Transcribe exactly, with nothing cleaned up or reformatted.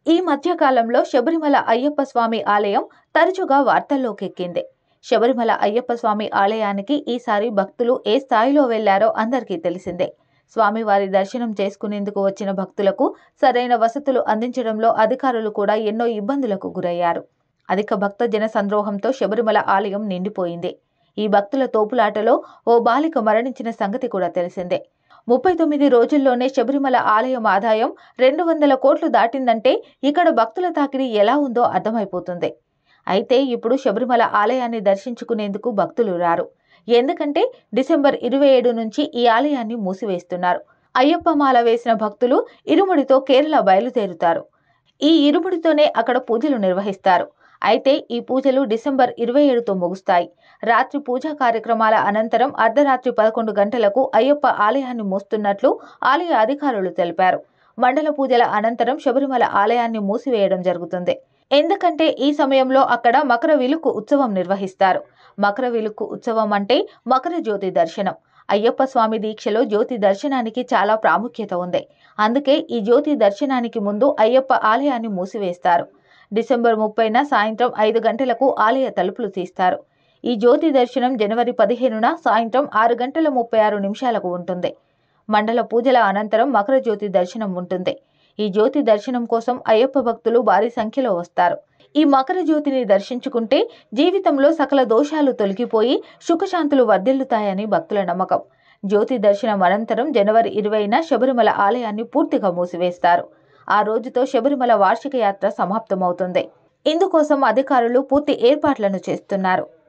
ఈ మధ్య కాలంలో శబరిమల అయ్యప్ప స్వామి ఆలయం తరచుగా వార్తల్లోకి ఎక్కింది. శబరిమల అయ్యప్ప స్వామి ఆలయానికి ఈసారి భక్తులు ఏ స్థాయిలో వెళ్లారో అందరికీ తెలిసిందే. స్వామివారి దర్శనం చేసుకునేందుకు వచ్చిన భక్తులకు సరైన వసతులు అందించడంలో అధికారులు కూడా ఎన్నో ఇబ్బందులకు గురయ్యారు. అధిక భక్త జన సంద్రోహంతో శబరిమల ఆలయం నిండిపోయింది. ఈ భక్తుల తోపులాటలో ఓ బాలిక మరణించిన సంగతి కూడా తెలిసిందే. ముప్పై తొమ్మిది రోజుల్లోనే శబరిమల ఆలయం ఆదాయం రెండు వందల కోట్లు దాటిందంటే ఇక్కడ భక్తుల తాకిడి ఎలా ఉందో అర్థమైపోతుంది. అయితే ఇప్పుడు శబరిమల ఆలయాన్ని దర్శించుకునేందుకు భక్తులు రారు. ఎందుకంటే డిసెంబర్ ఇరవై ఏడు నుంచి ఈ ఆలయాన్ని మూసివేస్తున్నారు. అయ్యప్ప మాల వేసిన భక్తులు ఇరుముడితో కేరళ బయలుదేరుతారు. ఈ ఇరుముడితోనే అక్కడ పూజలు నిర్వహిస్తారు. అయితే ఈ పూజలు డిసెంబర్ ఇరవై ఏడుతో ముగుస్తాయి. రాత్రి పూజా కార్యక్రమాల అనంతరం అర్ధరాత్రి పదకొండు గంటలకు అయ్యప్ప ఆలయాన్ని మోస్తున్నట్లు ఆలయ అధికారులు తెలిపారు. మండల పూజల అనంతరం శబరిమల ఆలయాన్ని మూసివేయడం జరుగుతుంది. ఎందుకంటే ఈ సమయంలో అక్కడ మకర విలుక్కు ఉత్సవం నిర్వహిస్తారు. మకర విలుక్కు ఉత్సవం అంటే మకర జ్యోతి దర్శనం. అయ్యప్ప స్వామి దీక్షలో జ్యోతి దర్శనానికి చాలా ప్రాముఖ్యత ఉంది. అందుకే ఈ జ్యోతి దర్శనానికి ముందు అయ్యప్ప ఆలయాన్ని మూసివేస్తారు. డిసెంబర్ ముప్పైన సాయంత్రం ఐదు గంటలకు ఆలయ తలుపులు తీస్తారు. ఈ జ్యోతి దర్శనం జనవరి పదిహేనున సాయంత్రం ఆరు గంటల ముప్పై ఆరు నిమిషాలకు ఉంటుంది. మండల పూజల అనంతరం మకర జ్యోతి దర్శనం ఉంటుంది. ఈ జ్యోతి దర్శనం కోసం అయ్యప్ప భక్తులు భారీ సంఖ్యలో వస్తారు. ఈ మకర జ్యోతిని దర్శించుకుంటే జీవితంలో సకల దోషాలు తొలగిపోయి సుఖశాంతులు వర్ధిల్లుతాయని భక్తుల నమ్మకం. జ్యోతి దర్శనం అనంతరం జనవరి ఇరవైన శబరిమల ఆలయాన్ని పూర్తిగా మూసివేస్తారు. ఆ రోజుతో శబరిమల వార్షిక యాత్ర సమాప్తమవుతుంది. ఇందుకోసం అధికారులు పూర్తి ఏర్పాట్లను చేస్తున్నారు.